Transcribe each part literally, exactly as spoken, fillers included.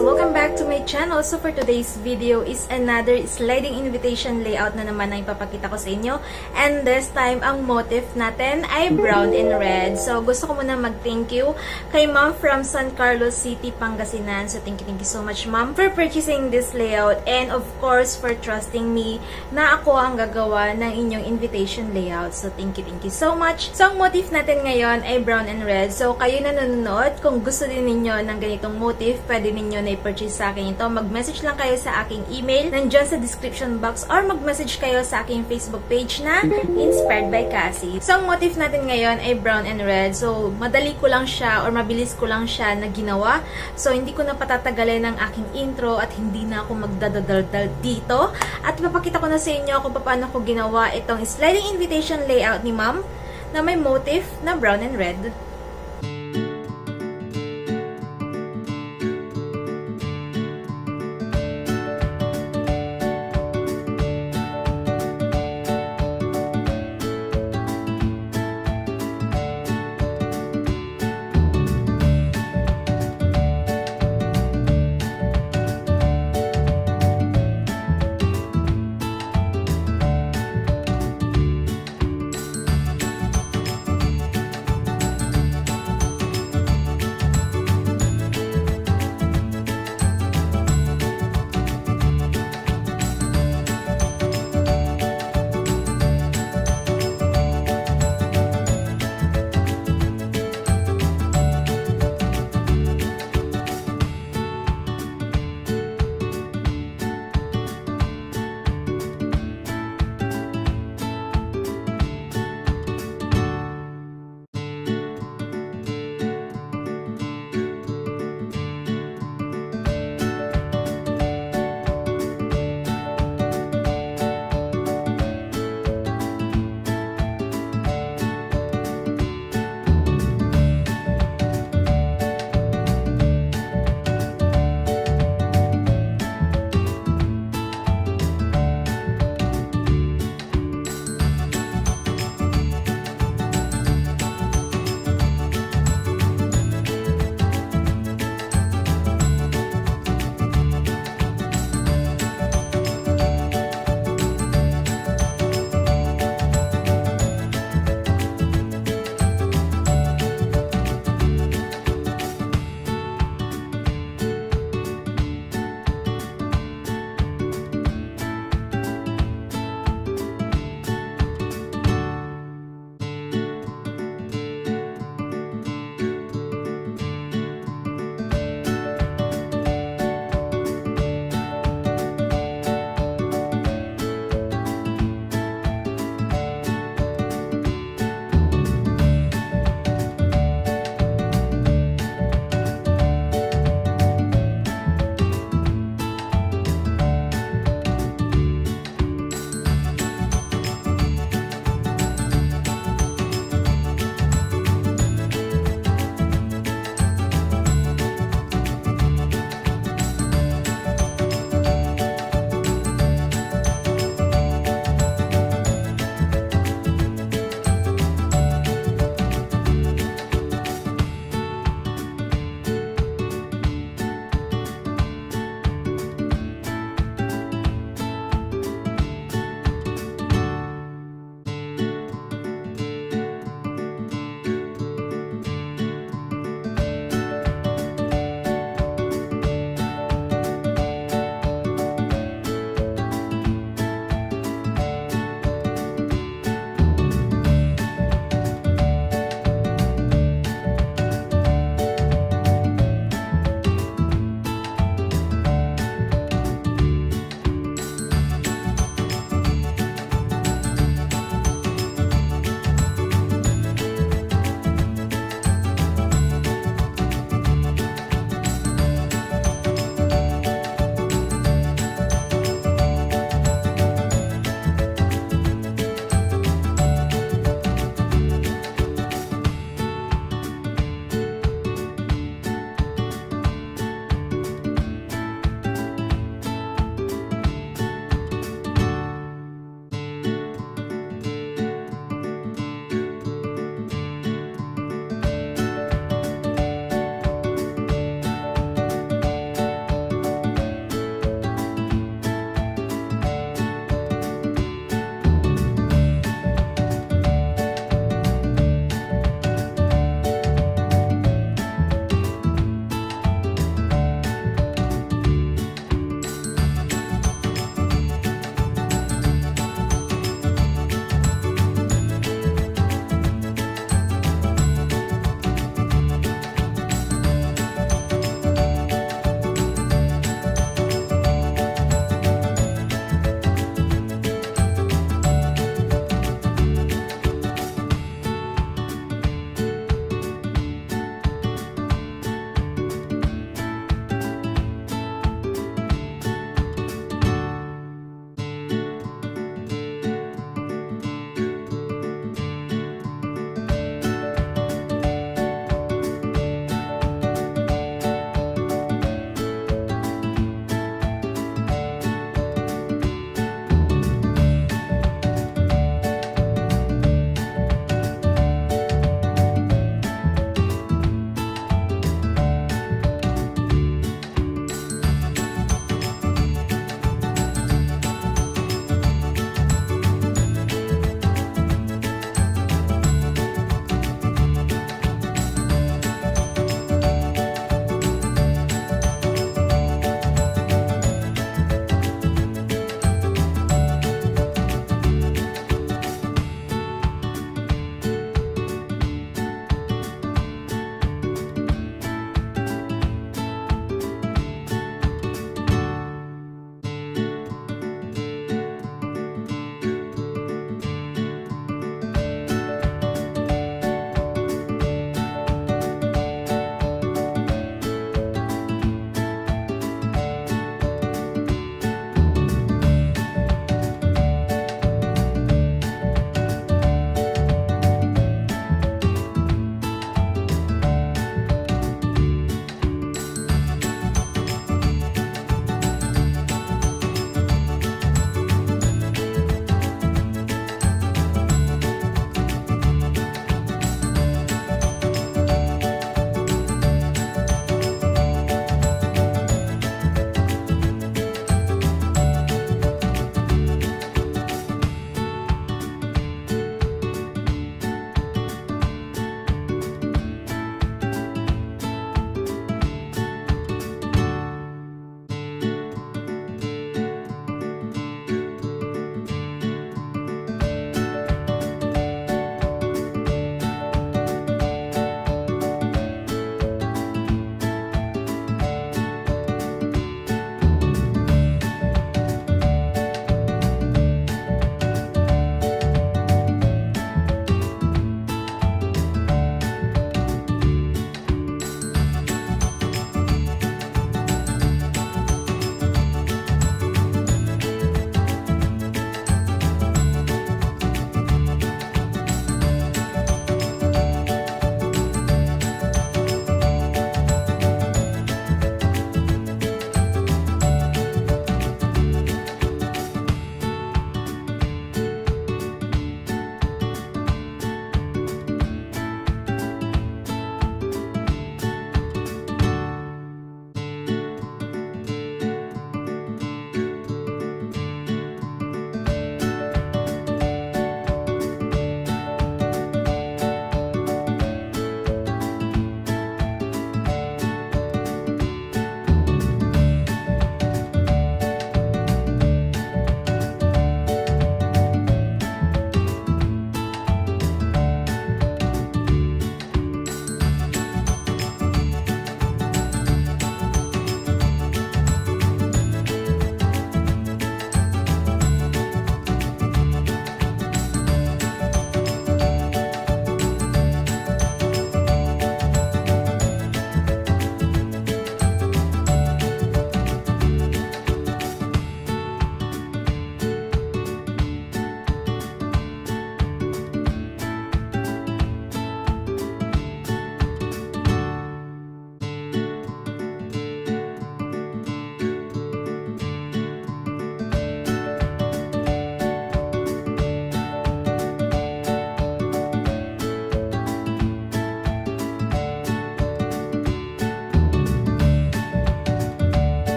So welcome back to my channel. So for today's video is another sliding invitation layout na naman na ipapakita ko sa inyo. And this time, ang motif natin ay brown and red. So gusto ko muna mag-thank you kay ma'am from San Carlos City, Pangasinan. So thank you, thank you so much ma'am for purchasing this layout and of course for trusting me na ako ang gagawa ng inyong invitation layout. So thank you, thank you so much. So ang motif natin ngayon ay brown and red. So kayo na nanonood, kung gusto din ninyo ng ganitong motif, pwede ninyo na i-purchase sa akin ito. Mag-message lang kayo sa aking email, nandyan sa description box, or mag-message kayo sa aking Facebook page na Inspired by Cassie. So, ang motif natin ngayon ay brown and red. So, madali ko lang siya or mabilis ko lang siya na ginawa. So, hindi ko na patatagalin ang aking intro at hindi na ako magdadaldal dito. At ipapakita ko na sa inyo kung paano ko ginawa itong sliding invitation layout ni ma'am na may motif na brown and red.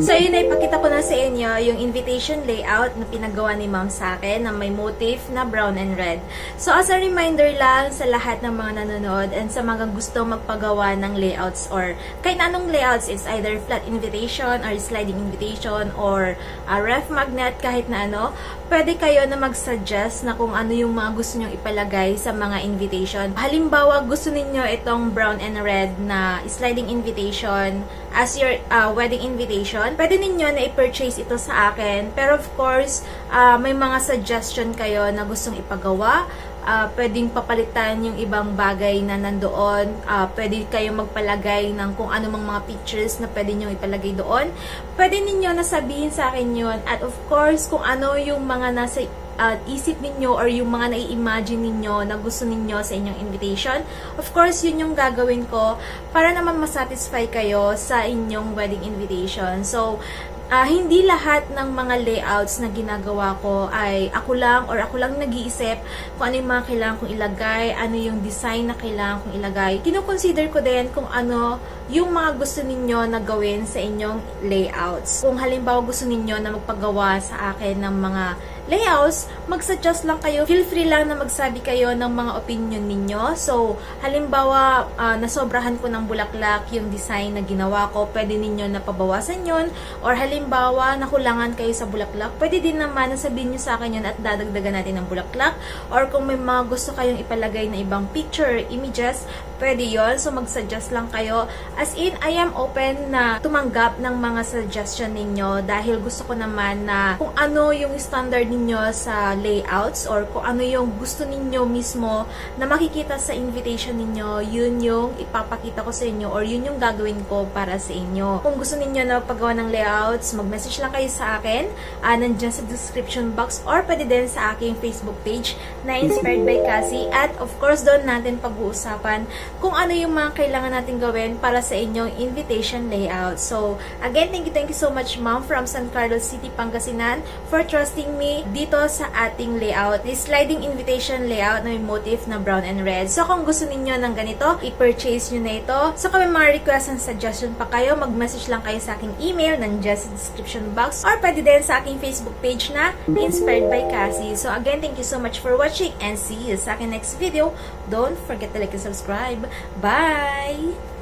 So, yun na ipakita ko na sa inyo yung invitation layout na pinagawa ni ma'am sa akin na may motif na brown and red. So, as a reminder lang sa lahat ng mga nanonood and sa mga gusto magpagawa ng layouts or kahit anong layouts, it's either flat invitation or sliding invitation or a ref magnet, kahit na ano, pwede kayo na mag-suggest na kung ano yung mga gusto nyong ipalagay sa mga invitation. Halimbawa, gusto ninyo itong brown and red na sliding invitation as your uh, wedding invitation, pwede ninyo na i-purchase ito sa akin. Pero of course, uh, may mga suggestion kayo na gustong ipagawa. Uh, pwedeng papalitan yung ibang bagay na nandoon. Uh, pwede kayo magpalagay ng kung ano mang mga pictures na pwede nyo ipalagay doon. Pwede ninyo na sabihin sa akin yun. At of course, kung ano yung mga nasa uh, isip ninyo or yung mga nai-imagine ninyo na gusto ninyo sa inyong invitation, of course, yun yung gagawin ko para naman masatisfy kayo sa inyong wedding invitation. So, Uh, hindi lahat ng mga layouts na ginagawa ko ay ako lang or ako lang nag-iisip kung ano yung mga kailangan kong ilagay, ano yung design na kailangan kong ilagay. Kino-consider ko din kung ano yung mga gusto ninyo na gawin sa inyong layouts. Kung halimbawa gusto ninyo na magpagawa sa akin ng mga layouts, mag-suggest lang kayo. Feel free lang na magsabi kayo ng mga opinion ninyo. So, halimbawa, uh, nasobrahan ko ng bulaklak yung design na ginawa ko, pwede ninyo na pabawasan yun. Or halimbawa, nakulangan kayo sa bulaklak, pwede din naman na sabihin nyo sa akin yun at dadagdagan natin ng bulaklak. Or kung may mga gusto kayong ipalagay na ibang picture or images, pwede yon. So, mag-suggest lang kayo. As in, I am open na tumanggap ng mga suggestion ninyo dahil gusto ko naman na kung ano yung standard ninyo sa layouts or kung ano yung gusto ninyo mismo na makikita sa invitation ninyo, yun yung ipapakita ko sa inyo or yun yung gagawin ko para sa inyo. Kung gusto ninyo na paggawa ng layouts, mag-message lang kayo sa akin. Uh, nandiyan sa description box or pwede din sa aking Facebook page na Inspired by Cassie. At of course, doon natin pag-uusapan kung ano yung mga kailangan natin gawin para sa inyong invitation layout. So, again, thank you, thank you so much, ma'am, from San Carlos City, Pangasinan, for trusting me dito sa ating layout, the sliding invitation layout na may motif na brown and red. So, kung gusto ninyo ng ganito, i-purchase nyo na ito. So, kung may mga request and suggestion pa kayo, mag-message lang kayo sa aking email, nandiyan sa description box, or pwede din sa aking Facebook page na Inspired by Cassie. So, again, thank you so much for watching and see you sa aking next video. Don't forget to like and subscribe. Bye!